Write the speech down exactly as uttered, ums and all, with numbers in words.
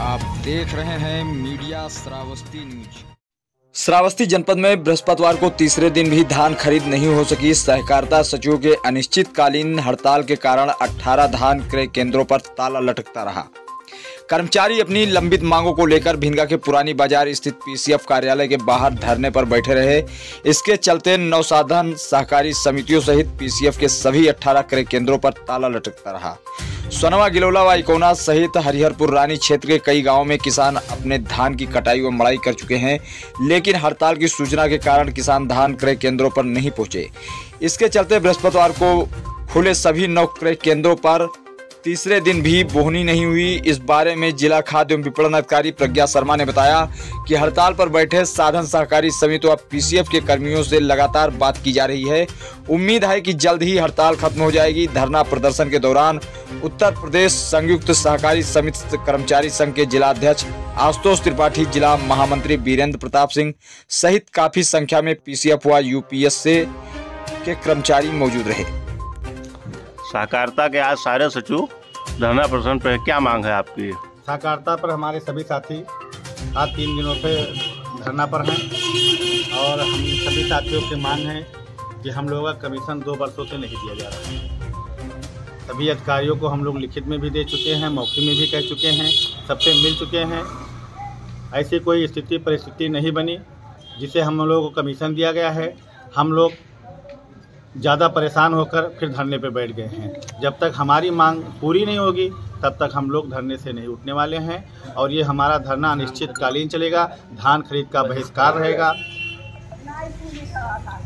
आप देख रहे हैं मीडिया श्रावस्ती न्यूज। श्रावस्ती जनपद में बृहस्पतिवार को तीसरे दिन भी धान खरीद नहीं हो सकी। सहकारिता सचिवों के अनिश्चितकालीन हड़ताल के कारण अठारह धान क्रय केंद्रों पर ताला लटकता रहा। कर्मचारी अपनी लंबित मांगों को लेकर भिनगा के पुरानी बाजार स्थित पीसीएफ कार्यालय के बाहर धरने पर बैठे रहे। इसके चलते नवसाधन सहकारी समितियों सहित पीसीएफ के सभी अठारह क्रय केंद्रों पर ताला लटकता रहा। सोनवा, गिलौला व इकोना सहित हरिहरपुर रानी क्षेत्र के कई गांवों में किसान अपने धान की कटाई व मड़ाई कर चुके हैं, लेकिन हड़ताल की सूचना के कारण किसान धान क्रय केंद्रों पर नहीं पहुंचे। इसके चलते बृहस्पतिवार को खुले सभी नौ क्रय केंद्रों पर तीसरे दिन भी बोहनी नहीं हुई। इस बारे में जिला खाद्य एवं विपणन अधिकारी प्रज्ञा शर्मा ने बताया कि हड़ताल पर बैठे साधन सहकारी समिति व पीसीएफ के कर्मियों से लगातार बात की जा रही है। उम्मीद है कि जल्द ही हड़ताल खत्म हो जाएगी। धरना प्रदर्शन के दौरान उत्तर प्रदेश संयुक्त सहकारी समिति कर्मचारी संघ के जिला अध्यक्ष आशुतोष त्रिपाठी, जिला महामंत्री वीरेंद्र प्रताप सिंह सहित काफी संख्या में पीसीएफ व यूपीएस से के कर्मचारी मौजूद रहे। सहकारिता के आज सारे सचिव धरना प्रदर्शन पर क्या मांग है आपकी? सहकारिता पर हमारे सभी साथी आज तीन दिनों से धरना पर हैं और हम सभी साथियों की मांग है कि हम लोगों का कमीशन दो वर्षों से नहीं दिया जा रहा है। सभी अधिकारियों को हम लोग लिखित में भी दे चुके हैं, मौखिक में भी कह चुके हैं, सबसे मिल चुके हैं। ऐसी कोई स्थिति परिस्थिति नहीं बनी जिसे हम लोगों को कमीशन दिया गया है। हम लोग ज़्यादा परेशान होकर फिर धरने पर बैठ गए हैं। जब तक हमारी मांग पूरी नहीं होगी तब तक हम लोग धरने से नहीं उठने वाले हैं और ये हमारा धरना अनिश्चितकालीन चलेगा। धान खरीद का बहिष्कार रहेगा।